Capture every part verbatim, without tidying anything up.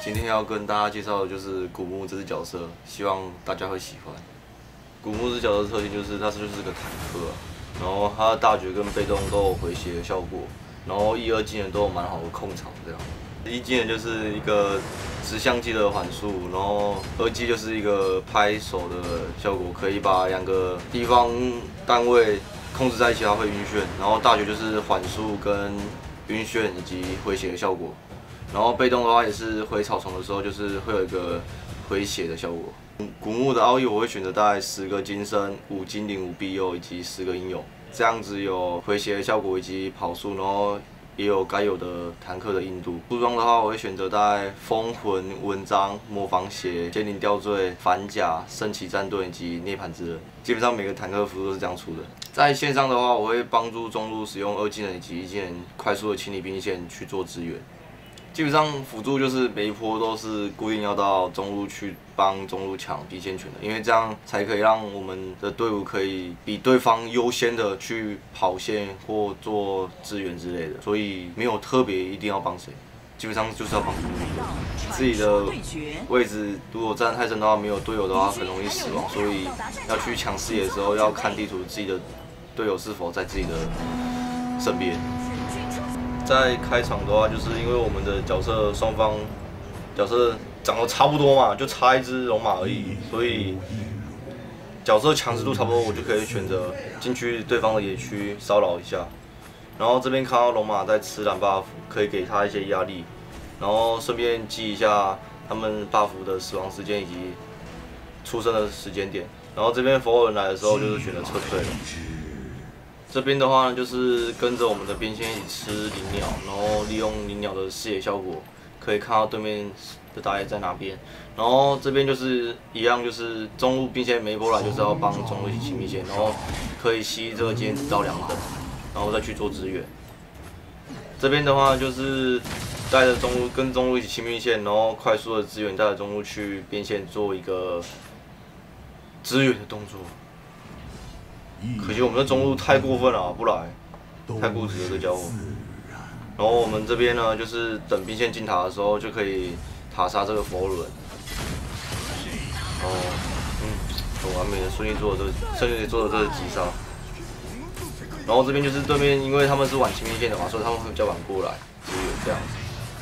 今天要跟大家介绍的就是古墓这只角色，希望大家会喜欢。古墓这角色的特性就是它就是个坦克、啊，然后它的大绝跟被动都有回血的效果，然后一二技能都有蛮好的控场这样。一技能就是一个直向技的缓速，然后二技就是一个拍手的效果，可以把两个地方单位控制在一起，它会晕眩。然后大绝就是缓速跟晕眩以及回血的效果。 然后被动的话也是回草丛的时候，就是会有一个回血的效果。古墓的奥义我会选择大概十个金身、五精灵、五庇佑以及十个英勇，这样子有回血的效果以及跑速，然后也有该有的坦克的硬度。出装的话，我会选择大概风魂、文章、魔防鞋、仙灵吊坠、反甲、圣骑战盾以及涅槃之刃。基本上每个坦克服都是这样出的。在线上的话，我会帮助中路使用二技能以及一技能快速的清理兵线去做支援。 基本上辅助就是每一波都是固定要到中路去帮中路抢兵线权的，因为这样才可以让我们的队伍可以比对方优先的去跑线或做支援之类的，所以没有特别一定要帮谁，基本上就是要帮自己自己的位置。如果站太深的话，没有队友的话很容易死亡，所以要去抢视野的时候要看地图自己的队友是否在自己的身边。 在开场的话，就是因为我们的角色双方角色长得差不多嘛，就差一只龙马而已，所以角色强势度差不多，我就可以选择进去对方的野区骚扰一下。然后这边看到龙马在吃蓝 buff， 可以给他一些压力，然后顺便记一下他们 buff 的死亡时间以及出生的时间点。然后这边佛尔人来的时候，就是选择撤退了。 这边的话呢，就是跟着我们的边线一起吃灵鸟，然后利用灵鸟的视野效果，可以看到对面的打野在哪边。然后这边就是一样，就是中路兵线每一波来就是要帮中路一起清兵线，然后可以吸这个经验值到两等，然后再去做支援。这边的话就是带着中路跟中路一起清兵线，然后快速的支援，带着中路去边线做一个支援的动作。 可惜我们的中路太过分了，不来，太固执了这家伙。然后我们这边呢，就是等兵线进塔的时候，就可以塔杀这个佛伦。哦，嗯，很完美的顺利做了这个，顺利做了这个击杀。然后这边就是对面，因为他们是玩清兵线的嘛，所以他们会比较晚过来支援这样。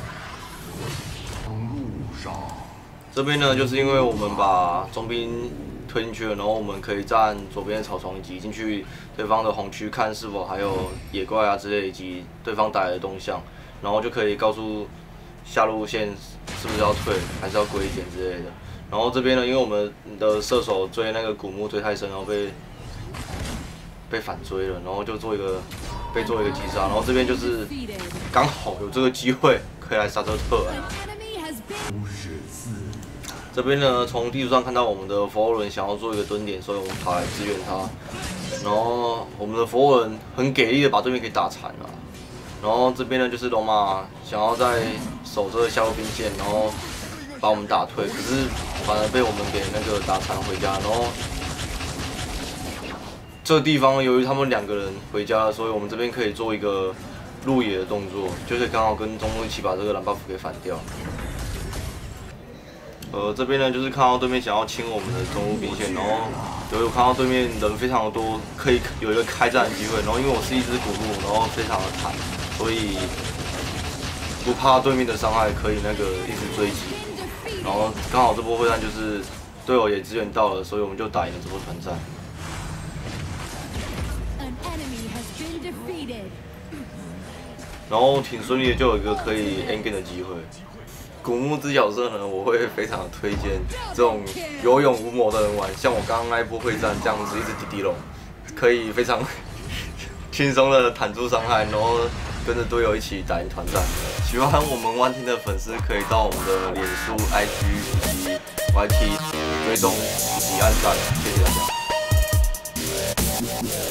这边呢，就是因为我们把中兵 推进去了，然后我们可以站左边的草丛以及进去对方的红区，看是否还有野怪啊之类，以及对方打来的动向，然后就可以告诉下路线是不是要退，还是要归一点之类的。然后这边呢，因为我们的射手追那个古墓追太深，然后被被反追了，然后就做一个被做一个击杀，然后这边就是刚好有这个机会可以来杀这个特兰。 这边呢，从地图上看到我们的佛伦想要做一个蹲点，所以我们跑来支援他。然后我们的佛伦很给力的把对面给打残了。然后这边呢，就是龙马想要在守这个下路兵线，然后把我们打退，可是反而被我们给那个打残回家。然后这个地方由于他们两个人回家了，所以我们这边可以做一个入野的动作，就是刚好跟中路一起把这个蓝 buff 给反掉。 呃，这边呢就是看到对面想要清我们的中路兵线，然后有有看到对面人非常的多，可以有一个开战的机会。然后因为我是一只古墓，然后非常的坦，所以不怕对面的伤害，可以那个一直追击。然后刚好这波会战就是队友也支援到了，所以我们就打赢了这波团战。然后挺顺利的，就有一个可以 end game 的机会。 古墓之角色呢，我会非常的推荐这种有勇无谋的人玩，像我刚刚那一波会战这样子，一只滴滴龙，可以非常轻松的弹出伤害，然后跟着队友一起打赢团战。喜欢我们万听的粉丝可以到我们的脸书、I G 以及 Y T 追踪以及按赞，谢谢大家。